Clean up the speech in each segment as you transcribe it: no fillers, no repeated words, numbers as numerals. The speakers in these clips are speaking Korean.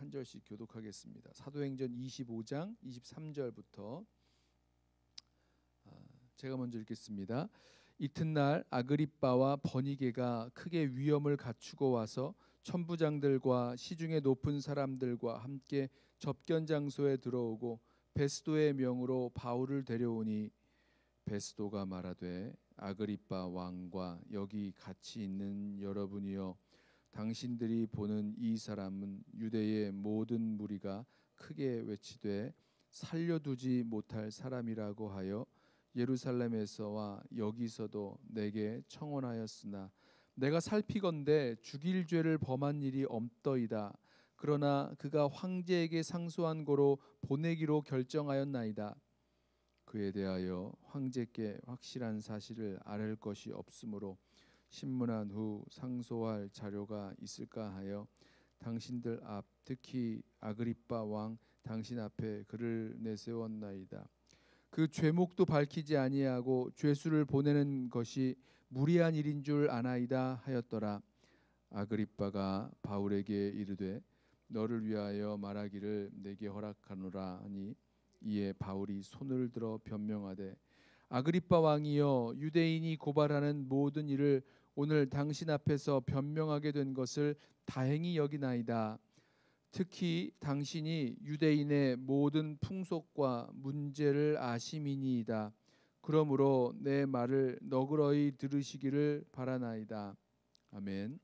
한 절씩 교독하겠습니다. 사도행전 25장 23절부터 제가 먼저 읽겠습니다. 이튿날 아그리빠와 버니게가 크게 위험을 갖추고 와서 천부장들과 시중에 높은 사람들과 함께 접견 장소에 들어오고 베스도의 명으로 바울을 데려오니 베스도가 말하되 아그리빠 왕과 여기 같이 있는 여러분이여 당신들이 보는 이 사람은 유대의 모든 무리가 크게 외치되 살려두지 못할 사람이라고 하여 예루살렘에서와 여기서도 내게 청언하였으나 내가 살피건대 죽일 죄를 범한 일이 없더이다. 그러나 그가 황제에게 상소한 고로 보내기로 결정하였나이다. 그에 대하여 황제께 확실한 사실을 아랠 것이 없으므로 신문한 후 상소할 자료가 있을까 하여 당신들 앞 특히 아그리빠 왕 당신 앞에 그를 내세웠나이다. 그 죄목도 밝히지 아니하고 죄수를 보내는 것이 무리한 일인 줄 아나이다 하였더라. 아그리빠가 바울에게 이르되 너를 위하여 말하기를 내게 허락하노라 하니 이에 바울이 손을 들어 변명하되 아그리빠 왕이여 유대인이 고발하는 모든 일을 오늘 당신 앞에서 변명하게 된 것을 다행히 여기나이다. 특히 당신이 유대인의 모든 풍속과 문제를 아심이니이다. 그러므로 내 말을 너그러이 들으시기를 바라나이다. 아멘.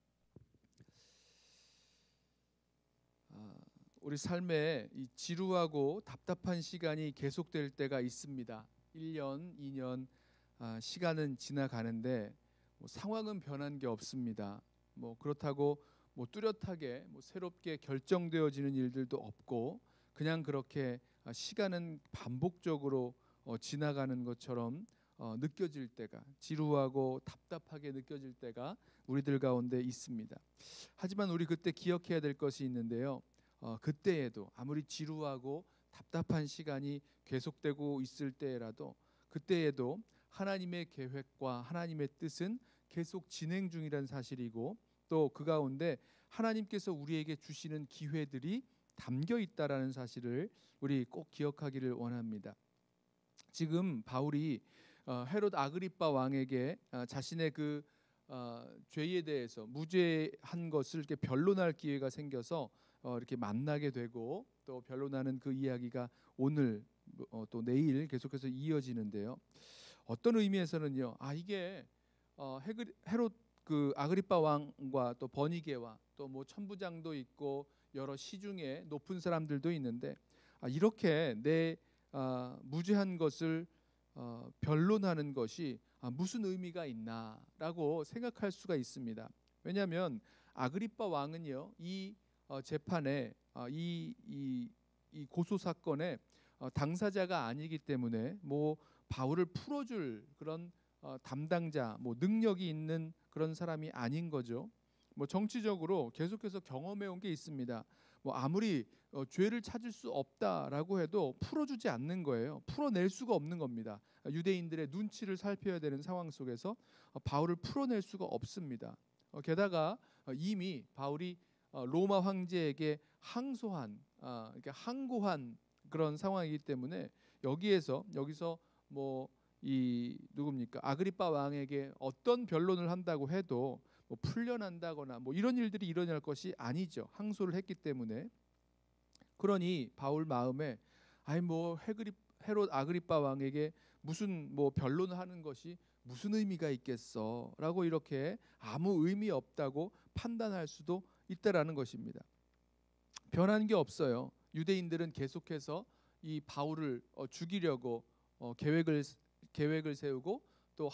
우리 삶에 이 지루하고 답답한 시간이 계속될 때가 있습니다. 1년, 2년 시간은 지나가는데 상황은 변한 게 없습니다. 그렇다고 뚜렷하게 새롭게 결정되어지는 일들도 없고 그냥 그렇게 시간은 반복적으로 지나가는 것처럼 느껴질 때가 지루하고 답답하게 느껴질 때가 우리들 가운데 있습니다. 하지만 우리 그때 기억해야 될 것이 있는데요. 그때에도 아무리 지루하고 답답한 시간이 계속되고 있을 때라도 그때에도 하나님의 계획과 하나님의 뜻은 계속 진행 중이라는 사실이고 또 그 가운데 하나님께서 우리에게 주시는 기회들이 담겨 있다라는 사실을 우리 꼭 기억하기를 원합니다. 지금 바울이 헤롯 아그리빠 왕에게 자신의 그 죄에 대해서 무죄한 것을 이렇게 변론할 기회가 생겨서 이렇게 만나게 되고 또 변론하는 그 이야기가 오늘 또 내일 계속해서 이어지는데요. 어떤 의미에서는요. 이게 헤롯 그 아그리빠 왕과 또 버니게와 또 천부장도 있고 여러 시중에 높은 사람들도 있는데 이렇게 내 무죄한 것을 변론하는 것이 무슨 의미가 있나라고 생각할 수가 있습니다. 왜냐하면 아그리빠 왕은요 이 재판에 이 고소 사건의 당사자가 아니기 때문에 바울을 풀어줄 그런 담당자 능력이 있는 그런 사람이 아닌 거죠. 정치적으로 계속해서 경험해 온 게 있습니다. 아무리 죄를 찾을 수 없다라고 해도 풀어주지 않는 거예요. 풀어낼 수가 없는 겁니다. 유대인들의 눈치를 살펴야 되는 상황 속에서 바울을 풀어낼 수가 없습니다. 게다가 이미 바울이 로마 황제에게 항소한 항고한 그런 상황이기 때문에 여기서 이 누굽니까 아그리빠 왕에게 어떤 변론을 한다고 해도 풀려난다거나 이런 일들이 일어날 것이 아니죠. 항소를 했기 때문에. 그러니 바울 마음에 헤롯 아그리빠 왕에게 무슨 변론을 하는 것이 무슨 의미가 있겠어라고 이렇게 아무 의미 없다고 판단할 수도 있다라는 것입니다. 변한 게 없어요. 유대인들은 계속해서 이 바울을 죽이려고 계획을 세우고 또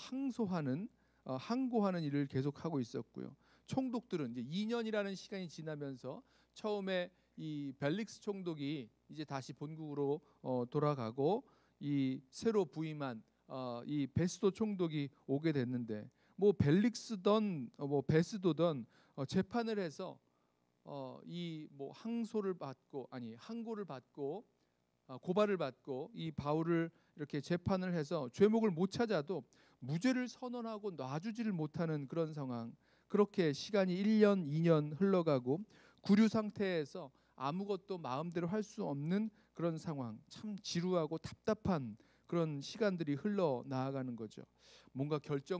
항고하는 일을 계속하고 있었고요. 총독들은 이제 2년이라는 시간이 지나면서 처음에 이 벨릭스 총독이 이제 다시 본국으로 돌아가고 이 새로 부임한 이 베스도 총독이 오게 됐는데 벨릭스든 베스도든 재판을 해서 이 항고를 받고 고발을 받고 이 바울을 이렇게 재판을 해서 죄목을 못 찾아도 무죄를 선언하고 놔주지를 못하는 그런 상황. 그렇게 시간이 1년, 2년 흘러가고 구류 상태에서 아무것도 마음대로 할 수 없는 그런 상황, 참 지루하고 답답한 그런 시간들이 흘러 나아가는 거죠. 뭔가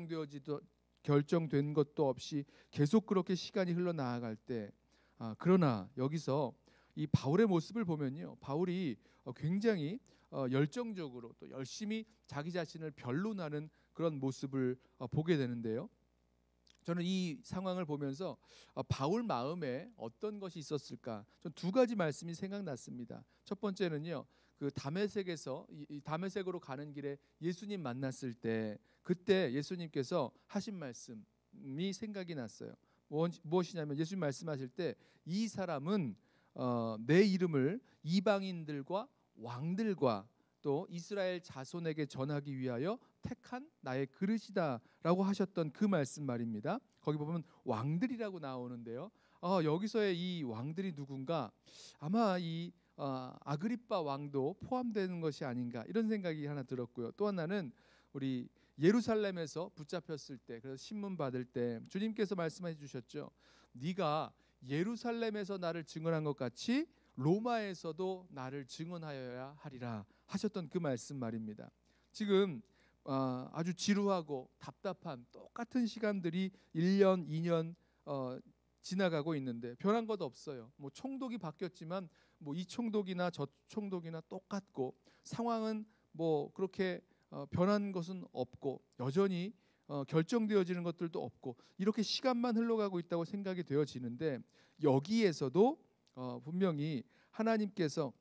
결정된 것도 없이 계속 그렇게 시간이 흘러 나아갈 때, 그러나 여기서 이 바울의 모습을 보면요, 바울이 굉장히 열정적으로 또 열심히 자기 자신을 변론하는 그런 모습을 보게 되는데요. 저는 이 상황을 보면서 바울 마음에 어떤 것이 있었을까? 전 두 가지 말씀이 생각났습니다. 첫 번째는요, 그 다메섹에서 이 다메섹으로 가는 길에 예수님 만났을 때, 그때 예수님께서 하신 말씀이 생각이 났어요. 무엇이냐면 예수님 말씀하실 때, 이 사람은 내 이름을 이방인들과 왕들과 또 이스라엘 자손에게 전하기 위하여 택한 나의 그릇이다라고 하셨던 그 말씀 말입니다. 거기 보면 왕들이라고 나오는데요. 여기서의 이 왕들이 누군가, 아마 이 아그리빠 왕도 포함되는 것이 아닌가, 이런 생각이 하나 들었고요. 또 하나는 우리 예루살렘에서 붙잡혔을 때, 그래서 신문 받을 때 주님께서 말씀해 주셨죠. 네가 예루살렘에서 나를 증언한 것 같이 로마에서도 나를 증언하여야 하리라 하셨던 그 말씀 말입니다. 지금 아주 지루하고 답답한 똑같은 시간들이 1년, 2년 지나가고 있는데 변한 것 없어요. 뭐 총독이 바뀌었지만 뭐 이 총독이나 저 총독이나 똑같고, 상황은 뭐 그렇게 변한 것은 없고, 여전히 결정되어지는 것들도 없고, 이렇게 시간만 흘러가고 있다고 생각이 되어지는데, 여기에서도 분명히 하나님께서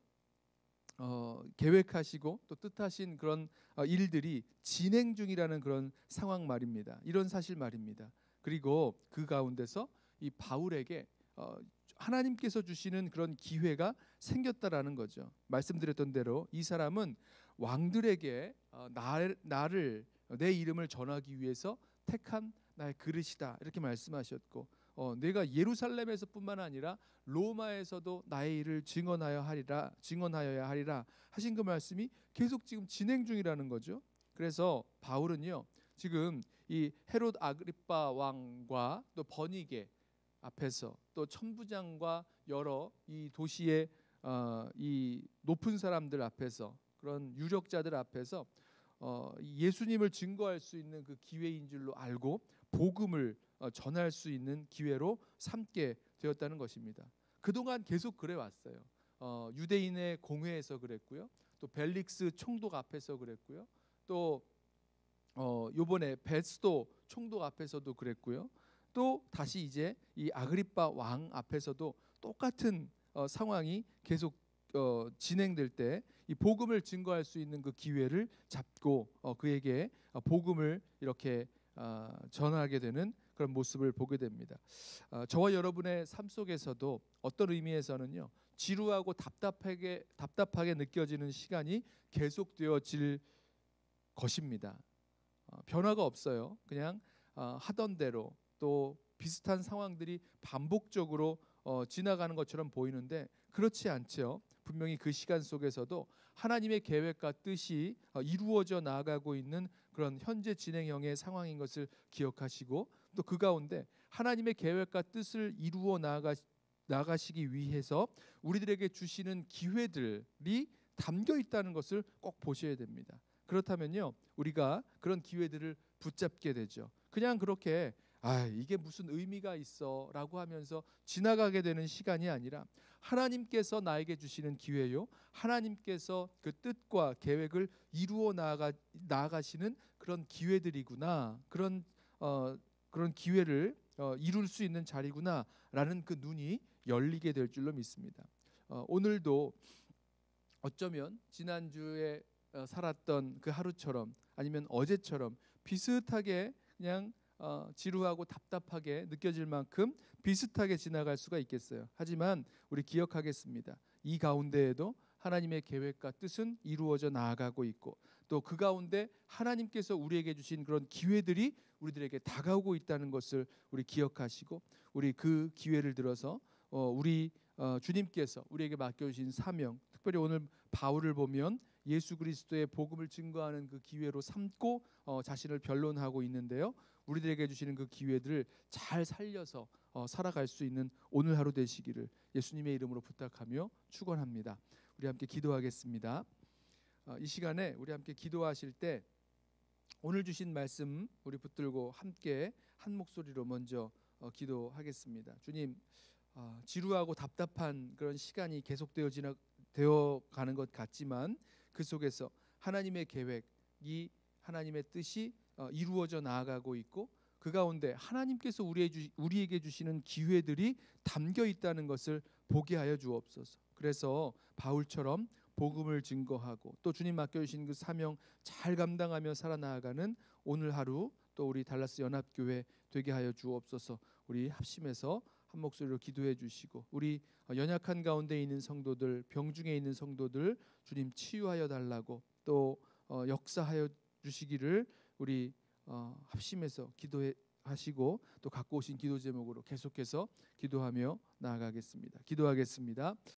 계획하시고 또 뜻하신 그런 일들이 진행 중이라는 그런 상황 말입니다. 이런 사실 말입니다. 그리고 그 가운데서 이 바울에게 하나님께서 주시는 그런 기회가 생겼다라는 거죠. 말씀드렸던 대로 이 사람은 왕들에게 나를 내 이름을 전하기 위해서 택한 나의 그릇이다, 이렇게 말씀하셨고, 내가 예루살렘에서뿐만 아니라 로마에서도 나의 일을 증언하여야 하리라 하신 그 말씀이 계속 지금 진행 중이라는 거죠. 그래서 바울은요, 지금 이 헤롯 아그리빠 왕과 또 버니게 앞에서, 또 천부장과 여러 이 도시의 이 높은 사람들 앞에서, 그런 유력자들 앞에서 예수님을 증거할 수 있는 그 기회인 줄로 알고 복음을 전할 수 있는 기회로 삼게 되었다는 것입니다. 그동안 계속 그래 왔어요. 유대인의 공회에서 그랬고요. 또 벨릭스 총독 앞에서 그랬고요. 또 요번에 베스도 총독 앞에서도 그랬고요. 또 다시 이제 이 아그리빠 왕 앞에서도 똑같은 상황이 계속 진행될 때 이 복음을 증거할 수 있는 그 기회를 잡고 그에게 복음을 이렇게 전하게 되는 그런 모습을 보게 됩니다. 저와 여러분의 삶 속에서도 어떤 의미에서는요, 지루하고 답답하게 느껴지는 시간이 계속되어질 것입니다. 변화가 없어요. 그냥 하던 대로 또 비슷한 상황들이 반복적으로 지나가는 것처럼 보이는데 그렇지 않죠. 분명히 그 시간 속에서도 하나님의 계획과 뜻이 이루어져 나아가고 있는 그런 현재 진행형의 상황인 것을 기억하시고, 또 그 가운데 하나님의 계획과 뜻을 이루어 나가시기 위해서 우리들에게 주시는 기회들이 담겨 있다는 것을 꼭 보셔야 됩니다. 그렇다면요, 우리가 그런 기회들을 붙잡게 되죠. 그냥 그렇게 이게 무슨 의미가 있어라고 하면서 지나가게 되는 시간이 아니라, 하나님께서 나에게 주시는 기회요, 하나님께서 그 뜻과 계획을 이루어 나아가시는 그런 기회들이구나, 그런 기회를 이룰 수 있는 자리구나라는 그 눈이 열리게 될 줄로 믿습니다. 오늘도 어쩌면 지난주에 살았던 그 하루처럼, 아니면 어제처럼 비슷하게 그냥 지루하고 답답하게 느껴질 만큼 비슷하게 지나갈 수가 있겠어요. 하지만 우리 기억하겠습니다. 이 가운데에도 하나님의 계획과 뜻은 이루어져 나아가고 있고, 또 그 가운데 하나님께서 우리에게 주신 그런 기회들이 우리들에게 다가오고 있다는 것을 우리 기억하시고, 우리 그 기회를 들어서 우리 주님께서 우리에게 맡겨주신 사명, 특별히 오늘 바울을 보면 예수 그리스도의 복음을 증거하는 그 기회로 삼고 자신을 변론하고 있는데요. 우리들에게 주시는 그 기회들을 잘 살려서 살아갈 수 있는 오늘 하루 되시기를 예수님의 이름으로 부탁하며 축원합니다. 우리 함께 기도하겠습니다. 이 시간에 우리 함께 기도하실 때 오늘 주신 말씀 우리 붙들고 함께 한 목소리로 먼저 기도하겠습니다. 주님, 지루하고 답답한 그런 시간이 되어 가는 것 같지만 그 속에서 하나님의 계획이 하나님의 뜻이 이루어져 나아가고 있고 그 가운데 하나님께서 우리에게 주시는 기회들이 담겨 있다는 것을 보게 하여 주옵소서. 그래서 바울처럼 복음을 증거하고 또 주님 맡겨주신 그 사명 잘 감당하며 살아나가는 오늘 하루 또 우리 달라스 연합교회 되게 하여 주옵소서. 우리 합심해서 한 목소리로 기도해 주시고 우리 연약한 가운데 있는 성도들, 병중에 있는 성도들 주님 치유하여 달라고 또 역사하여 주시기를 우리 합심해서 기도하시고 또 갖고 오신 기도 제목으로 계속해서 기도하며 나아가겠습니다. 기도하겠습니다.